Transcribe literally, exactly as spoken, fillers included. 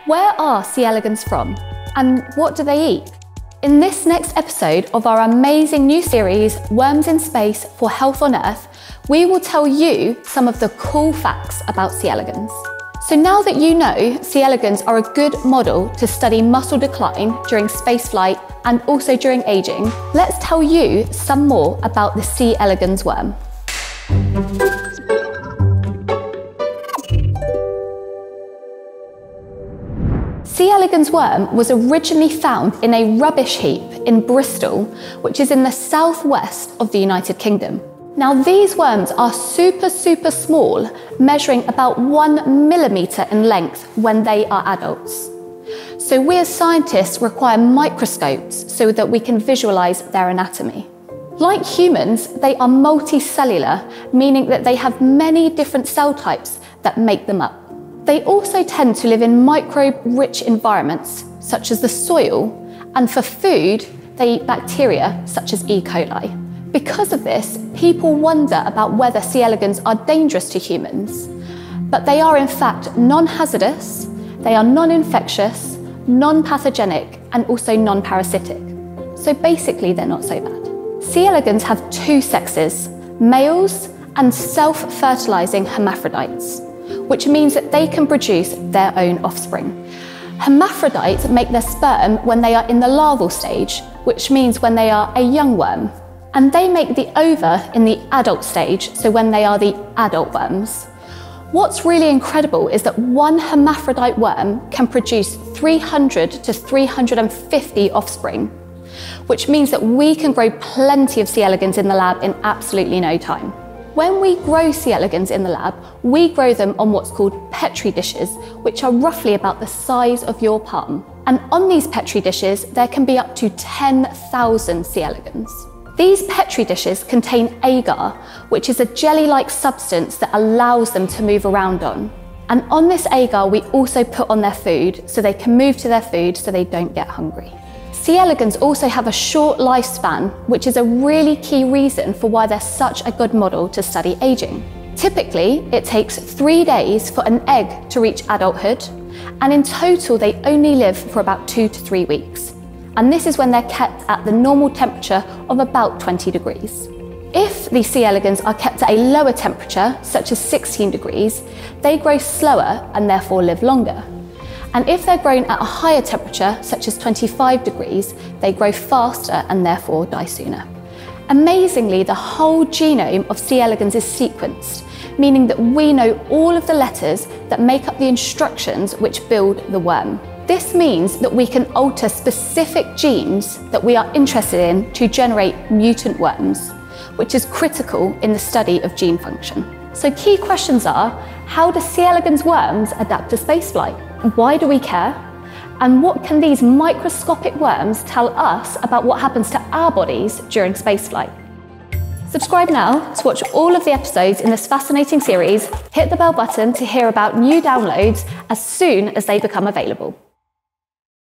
Where are C. elegans from? And what do they eat? In this next episode of our amazing new series, Worms in Space for Health on Earth, we will tell you some of the cool facts about C. elegans. So now that you know C. elegans are a good model to study muscle decline during spaceflight and also during aging, let's tell you some more about the C. elegans worm. C. elegans worm was originally found in a rubbish heap in Bristol, which is in the southwest of the United Kingdom. Now, these worms are super, super small, measuring about one millimetre in length when they are adults. So we as scientists require microscopes so that we can visualise their anatomy. Like humans, they are multicellular, meaning that they have many different cell types that make them up. They also tend to live in microbe-rich environments, such as the soil, and for food, they eat bacteria, such as E. coli. Because of this, people wonder about whether C. elegans are dangerous to humans. But they are in fact non-hazardous, they are non-infectious, non-pathogenic, and also non-parasitic. So basically, they're not so bad. C. elegans have two sexes, males and self-fertilizing hermaphrodites, which means that they can produce their own offspring. Hermaphrodites make their sperm when they are in the larval stage, which means when they are a young worm. And they make the ova in the adult stage, so when they are the adult worms. What's really incredible is that one hermaphrodite worm can produce three hundred to three hundred fifty offspring, which means that we can grow plenty of C. elegans in the lab in absolutely no time. When we grow C. elegans in the lab, we grow them on what's called Petri dishes, which are roughly about the size of your palm. And on these Petri dishes, there can be up to ten thousand C. elegans. These Petri dishes contain agar, which is a jelly-like substance that allows them to move around on. And on this agar, we also put on their food so they can move to their food so they don't get hungry. C. elegans also have a short lifespan, which is a really key reason for why they're such a good model to study aging. Typically, it takes three days for an egg to reach adulthood, and in total, they only live for about two to three weeks. And this is when they're kept at the normal temperature of about twenty degrees. If the C. elegans are kept at a lower temperature, such as sixteen degrees, they grow slower and therefore live longer. And if they're grown at a higher temperature, such as twenty-five degrees, they grow faster and therefore die sooner. Amazingly, the whole genome of C. elegans is sequenced, meaning that we know all of the letters that make up the instructions which build the worm. This means that we can alter specific genes that we are interested in to generate mutant worms, which is critical in the study of gene function. So key questions are, how do C. elegans worms adapt to spaceflight? Why do we care? And what can these microscopic worms tell us about what happens to our bodies during spaceflight? Subscribe now to watch all of the episodes in this fascinating series. Hit the bell button to hear about new downloads as soon as they become available.